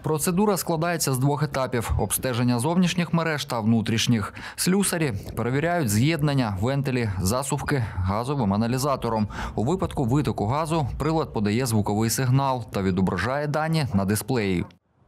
Процедура складається з двох етапів – обстеження зовнішніх мереж та внутрішніх. Слюсарі перевіряють з'єднання, вентилі, засувки газовим аналізатором. У випадку витоку газу прилад подає звуковий сигнал та відображає дані на дисплеї.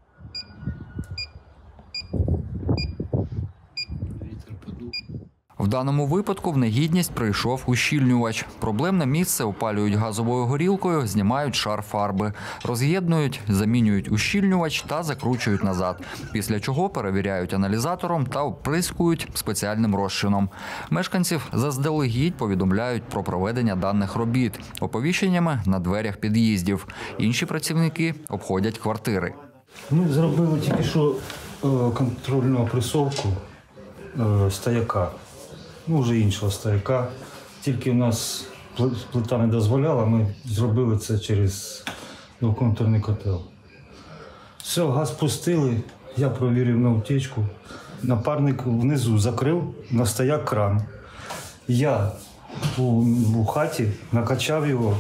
В даному випадку в негідність прийшов ущільнювач. Проблемне місце опалюють газовою горілкою, знімають шар фарби. Роз'єднують, замінюють ущільнювач та закручують назад. Після чого перевіряють аналізатором та оприскують спеціальним розчином. Мешканців заздалегідь повідомляють про проведення даних робіт оповіщеннями на дверях під'їздів. Інші працівники обходять квартири. Ми зробили тільки що контрольну опресовку стояка. Вже іншого стояка. Тільки в нас плита не дозволяла, ми зробили це через двоконтурний котел. Все, газ пустили, я провірив на утечку. Напарник внизу закрив на стояк кран. Я у хаті накачав його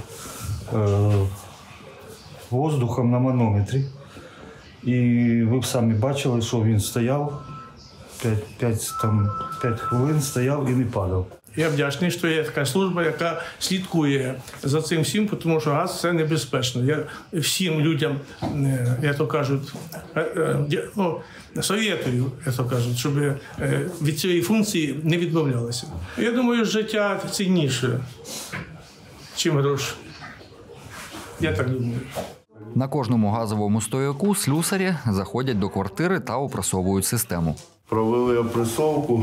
воздухом на манометрі. І ви б самі бачили, що він стояв. 5 хвилин стояв і не падав. Я вдячний, що є така служба, яка слідкує за цим всім, тому що газ – це небезпечно. Я всім людям, як то кажуть, совєтую, як то кажуть, щоб від цієї функції не відмовлялися. Я думаю, життя цінніше, ніж гроші. Я так думаю. На кожному газовому стояку слюсарі заходять до квартири та опресовують систему. Провели опресовку,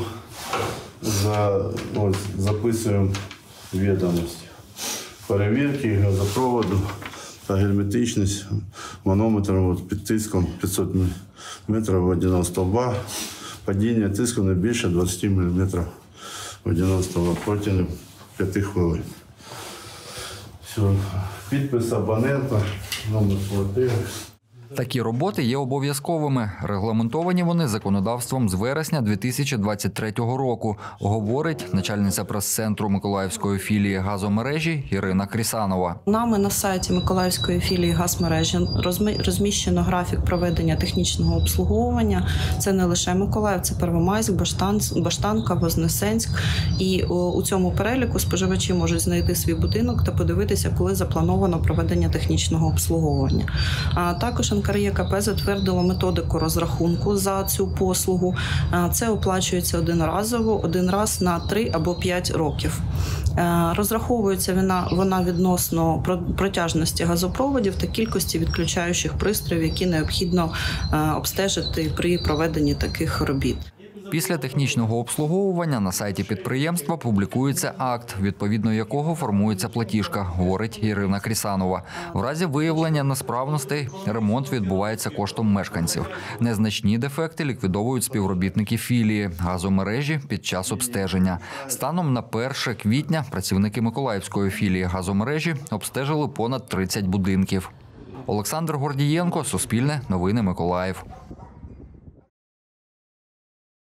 записуємо відомості. Перевірки газопроводу та герметичність манометром під тиском 500 метрів водяного стовба. Падіння тиску не більше 20 мм водяного стовба протягом 5 хвилин. Все. Підпис абонента, номер квартири. Такі роботи є обов'язковими. Регламентовані вони законодавством з вересня 2023 року, говорить начальниця прес-центру Миколаївської філії газомережі Ірина Крісанова. Нами на сайті Миколаївської філії газмережі розміщено графік проведення технічного обслуговування. Це не лише Миколаїв, це Первомайськ, Баштанка, Вознесенськ. І у цьому переліку споживачі можуть знайти свій будинок та подивитися, коли заплановано проведення технічного обслуговування. А також НКРЕКП затвердило методику розрахунку за цю послугу. Це оплачується одноразово, один раз на 3 або 5 років. Розраховується вона відносно протяжності газопроводів та кількості відключаючих пристроїв, які необхідно обстежити при проведенні таких робіт. Після технічного обслуговування на сайті підприємства публікується акт, відповідно якого формується платіжка, говорить Ірина Крісанова. В разі виявлення несправностей ремонт відбувається коштом мешканців. Незначні дефекти ліквідовують співробітники філії газомережі під час обстеження. Станом на 1 квітня працівники Миколаївської філії газомережі обстежили понад 30 будинків. Олександр Гордієнко, Суспільне, Новини Миколаїв.